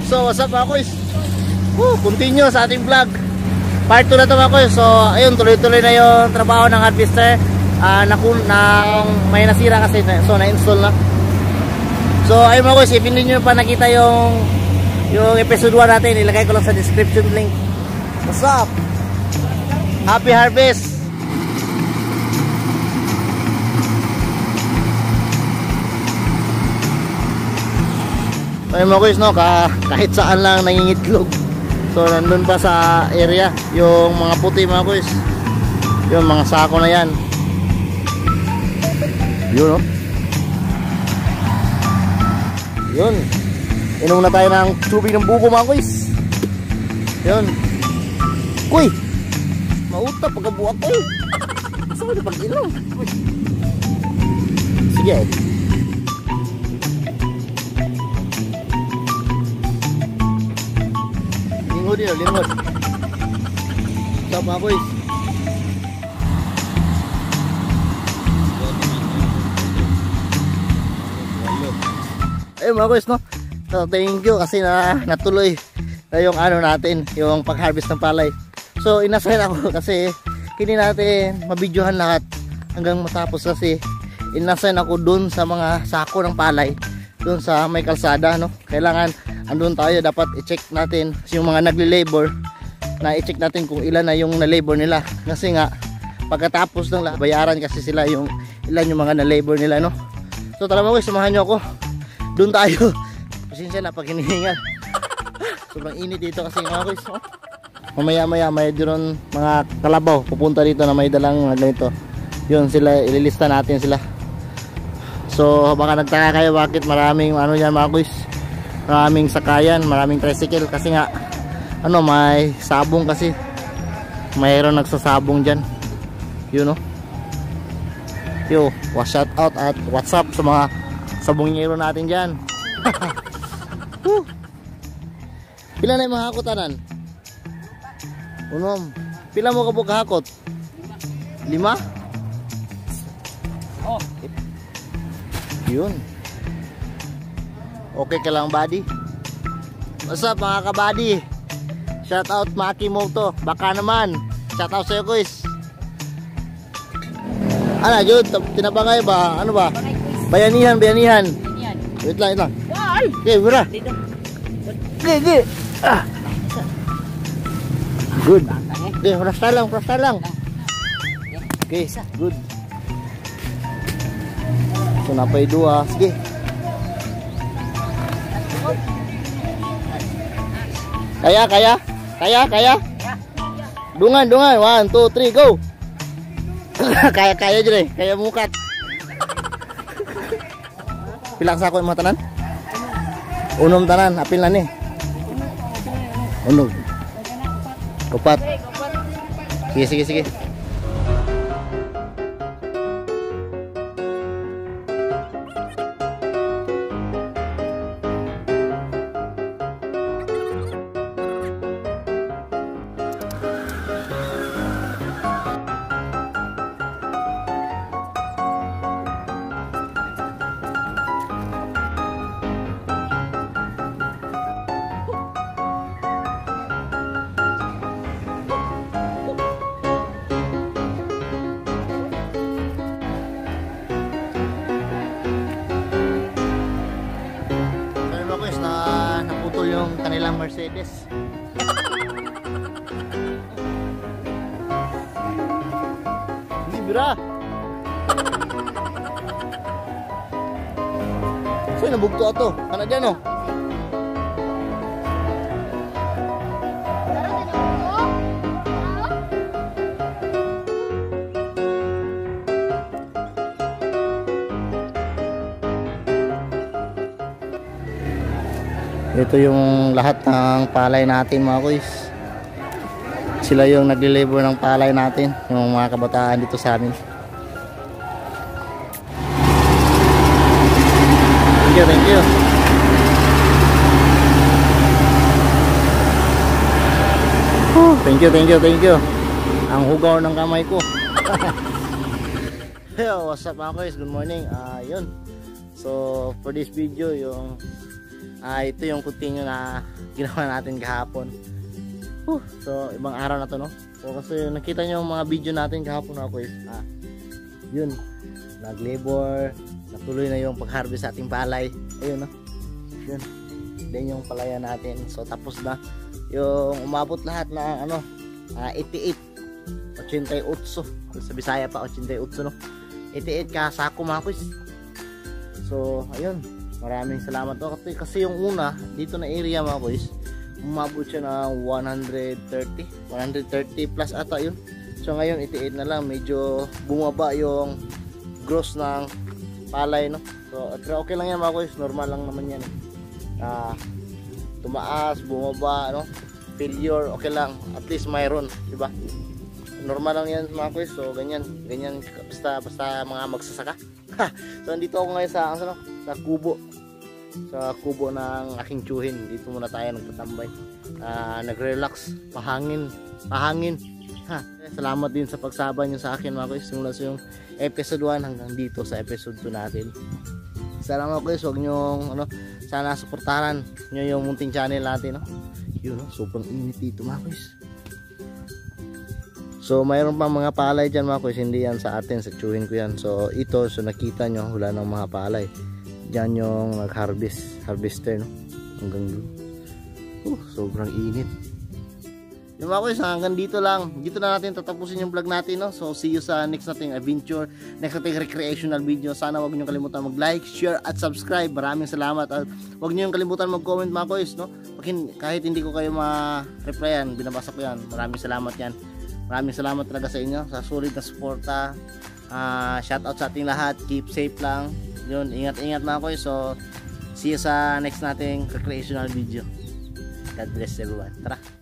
So what's up mga kuys? Continue sa ating vlog. Part 2 na ito mga kuys. So ayun, tuloy-tuloy na yung trabaho ng harvester. May nasira kasi, so na-install na. So ayun mga kuys, if hindi nyo pa nakita yung episode 1 natin, ilagay ko lang sa description link. What's up? Happy harvest! Ayun mga kuys, no, kahit saan lang nangingitlog. So nandun pa sa area yung mga puti mga kuys. Yung mga sako na yan. Yun, no? Yun. Inom na tayo ng tubig ng buko mga kuys. Yun. Kuy! Mauta pagkabuak ko eh. Saan na pag-inom? Sige. Lingod yun, lingod. Stop mga boys. Ayun mga boys, no? So thank you kasi natuloy na yung ano natin, yung pag-harvest ng palay. So inasign ako kasi kini natin mabidyohan lahat hanggang matapos kasi inasign ako dun sa mga sako ng palay dun sa may kalsada, no? Kailangan andun tayo, dapat i-check natin yung mga nagli-labor, na i-check natin kung ilan na yung na-labor nila kasi nga pagkatapos ng bayaran kasi sila yung ilan yung mga na-labor nila, no? So tara mga guys, samahan nyo ako, dun tayo. Pasensya na pag hinihingal. Sobrang init dito kasi mga guys, no? Mamaya may doon mga kalabaw pupunta dito na may dalang ganito. Yun sila, ililista natin sila. So baka nagtaka kayo bakit maraming ano yan mga guys, maraming sakayan, maraming tricycle kasi nga ano, may sabong kasi mayroon nagsasabong dyan. Yun, no? Yo, shout out at what's up sa mga sabongero natin dyan. Pila na yung mga hakotanan? Unom. Pila mo kabog kahakot? 5? Oh. Yun. Okay ka lang, buddy? What's up mga kabady? Shout out Maki Moto. Baka naman. Shout out sa'yo guys. Ano Jud? Tinabangay ba? Ano ba? Bayanihan. Wait lang. Okay, mura. Okay. Good. Okay, rasta lang. Okay, good. So napay dua. Sige. Kaya. Dungan. 1, 2, 3, go. Kaya dyan eh. Kaya mukat. Pilang sako yung mga tanan? Unom tanan. Apil na ni. Unom. Kupat. Sige. Yung kanilang Mercedes. Libra. So nabugto ato. Kana diyan, no? Ito yung lahat ng palay natin mga kuys. Sila yung nagli-labor ng palay natin, yung mga kabataan dito sa amin. Thank you. Thank you. Ang hugaw ng kamay ko. Yo, what's up mga guys? Good morning. Yun. So, for this video, yung Ito yung continue na ginawa natin kahapon. So ibang araw na to, no? So kasi nakita nyo yung mga video natin kahapon na ako yun, nag-labor, natuloy na yung pag-harvest sa ating palay. Ayun, no? Yun, then yung palaya natin. So tapos na yung umabot lahat na 88 sa Bisaya pa 88, no? 88 ka sako mga kuys. So ayun, maraming salamat to kasi yung una dito na area mga kuys, umabot siya ng 130 plus ata yun. So ngayon 88 na lang, medyo bumaba yung gross ng palay, no? So okay lang yan mga kuys, normal lang naman yan. Tumaas, bumaba, no? Failure, okay lang, at least mayroon, di ba? Normal lang yan mga kuys. So ganyan basta mga magsasaka. So andito ako ngayon sa kubo ng aking tiyuhin. Dito muna tayo nagtatambay, nagre-relax, pahangin. Salamat din sa pagsabay niyo sa akin mga kuys, simula sa yung episode 1 hanggang dito sa episode 2 natin. Salamat kuys, huwag nyo sana suportahan nyo yung munting channel natin, no? Yun, no? Sobrang init dito mga kuys. So mayroon pa mga palay dyan mga kuys, hindi yan sa atin, sa tiyuhin ko yan. So ito, so nakita nyo, wala ng mga palay. Dyan yung harvester, no? Hanggang doon. Sobrang init. Yung mga kuys, hanggang dito lang. Dito na natin tatapusin yung vlog natin, no? So see you sa next nating adventure, next nating recreational video. Sana wag niyo kalimutan mag-like, share at subscribe. Maraming salamat. At wag niyo kalimutan mag-comment mga kuys, no? Kahit hindi ko kayo ma-replyan, binabasa ko yan. Maraming salamat yan. Maraming salamat talaga sa inyo sa solid na suporta. Shout out sa ating lahat. Keep safe lang. Yun, ingat-ingat mga kuys. So see you sa next nating recreational video. God bless everyone. Tara.